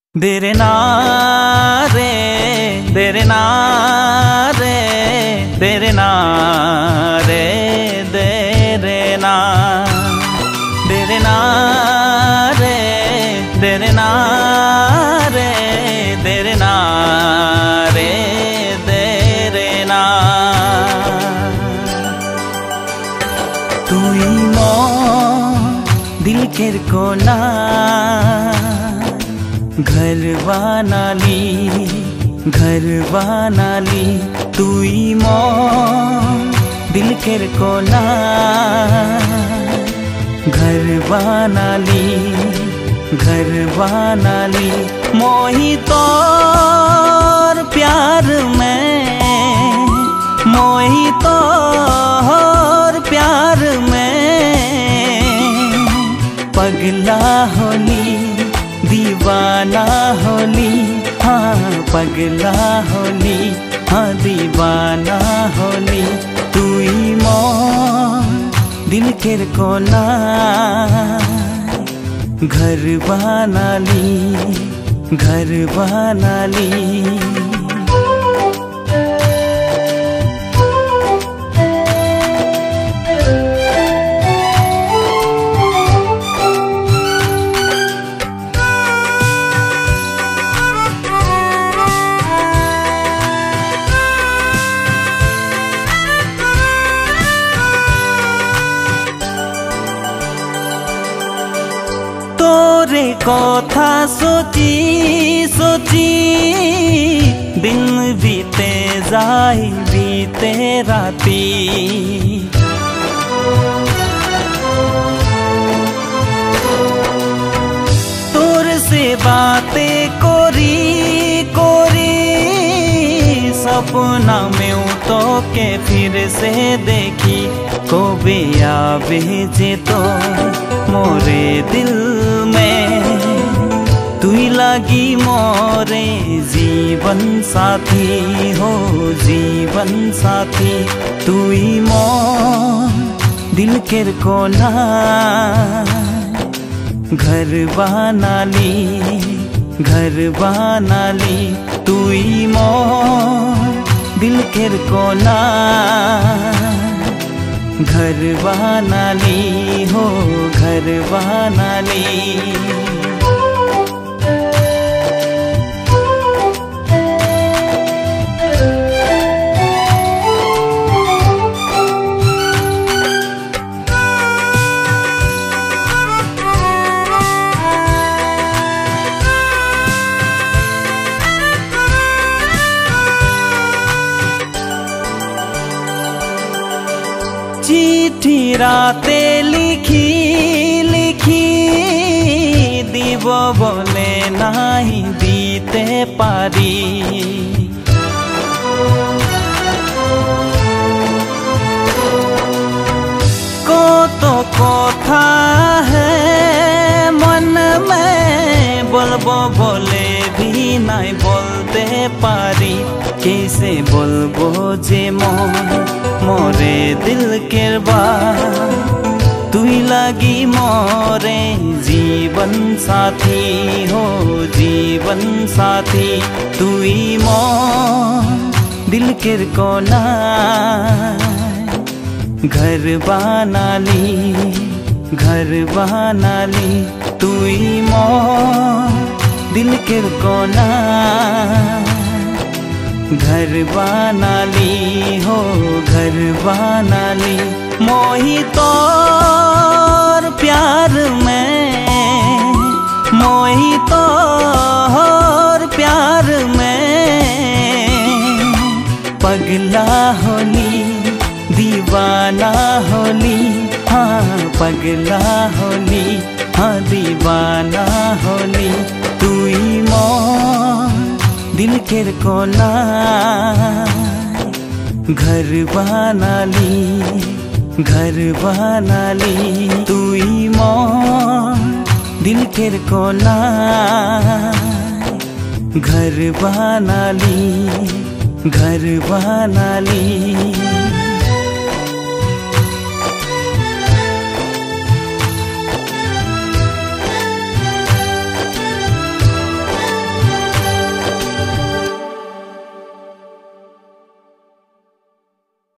देरे ना रे, देरे ना रे, देरे ना रे, देरे ना, देरे ना रे, देरे ना रे, देरे ना रे, देरे ना। तुई मो दिल केर कोना घर बनाली, घर बनाली तुई मो दिल केर कोना घर बनाली, घर बनाली मोही तोर प्यार में, मोही तोर प्यार में पगला होली, दीवाना होली, हाँ पगला होली, हाँ दीवाना होली तुई मो दिल केर कोना घर बनाली, घर बनाली। तोरे कथा सोची सोची दिन बीते जाए बीते राती, तोर से बातें कोरी कोरी सपना में उतो के फिर से देखी को बे आवे जे तो मोरे दिल में तुई लागी मोरे जीवन साथी हो, जीवन साथी तुई मो दिल केर कोना घर बनाली, घर बनाली तुई मो दिल केर कोना घर बनाली हो, घर बनाली। चिट्ठी राते लिखी लिखी दीब बोले नहीं दीते पारी, को तो कथा है मन में बोलबो बोले भी नहीं बोलते पारी, कैसे बोलबो जे मोरे दिल केर बात तुई लागी मोरे जीवन साथी हो, जीवन साथी तुई मो दिल केर कोना घर बनाली, घर बनाली तुई मो दिल केर कोना घर बनाली हो, घर बनाली मोही तोर प्यार में, मोही तोर प्यार में पगला होली, दीवाना होली, हाँ पगला होली, हाँ दीवाना होली तुई मो दिल केर कोना घर बनाली, घर बनाली तुई मो दिल केर कोना घर बनाली, घर बनाली।